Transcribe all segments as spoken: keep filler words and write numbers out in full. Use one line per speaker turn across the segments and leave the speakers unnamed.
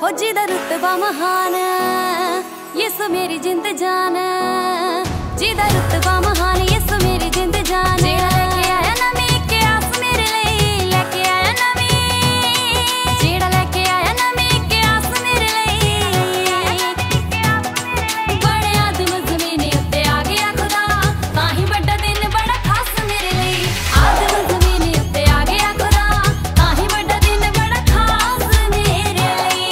हो जिदा रुतबा महान यीशु मेरी जिंद जान, जिदा रुतबा महान यीशु मेरी जिंद जान। जेड़ा लेके आया नवी के आस मेरे लिए, लेके आया नवी, जेड़ा लेके आया नवी के आस मेरे लिए। बड़े आदम जमीन उत्ते आ गया खुदा, ताही बड़ा दिन बड़ा खास मेरे लिए। आदम जमीन उत्ते आ गया खुदा, ताही बड़ा दिन बड़ा खास मेरे लिए।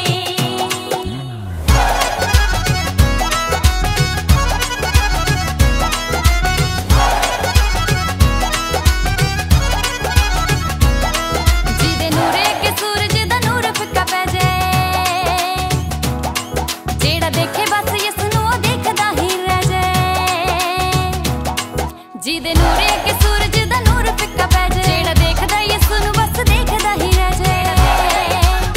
जिदे नूरे के सूरज दा नूर फिक्का पै जाए, जेड़ा देखे बस यसनू देखदा ही रह जाए। जिदे नूरे के सूरज दा नूर फिक्का पै जाए, जेड़ा देखदा यसनू बस देखदा ही रह जाए।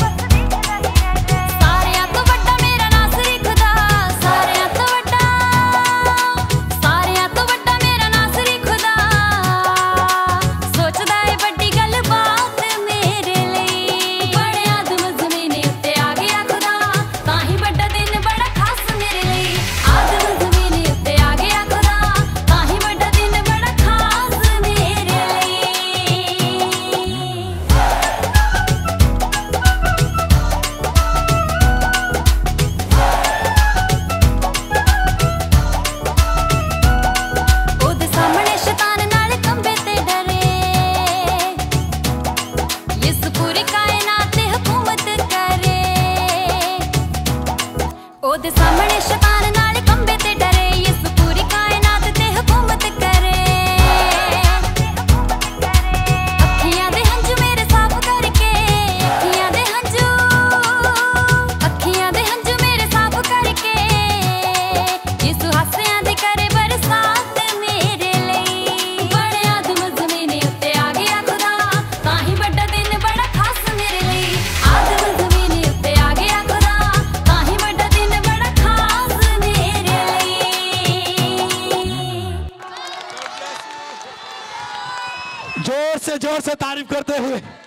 सारेयां तो वड्डा मेरा नासरी खुदा, सारेयां तो वड्डा, सारेयां तो वड्डा मेरा नासरी खुदा। सोचदा है बड़ी गल बात मेरे लिए। बड़े आदम जमीन उत्ते आ गया खुदा, ताही बड़ा दिन बड़ा खास मेरे लिए। आदम जमीन उत्ते आ गया खुदा, ताही बड़ा दिन बड़ा खास मेरे लिए। ओदे सामने शैतान नाल कंबे ते डरे, यीशु पूरी कायनात ते हुकूमत करे। ओदे सामने शैतान नाल कंबे ते डरे, यीशु पूरी कायनात ते हुकूमत करे। अखियां दे हंझू मेरे साफ करके, अखियां दे हंझू, अखियां दे हंझू मेरे साफ करके। यीशु हासियां दी करे बरसात मेरे लिए। बड़े आदम जमीन उत्ते आ गया खुदा, ताही बड़ा दिन बड़ा खास मेरे लिए। आदम जमीन उत्ते आ गया खुदा, ताही बड़ा दिन बड़ा खास मेरे लिए।
जोर से जोर से तारीफ करते हुए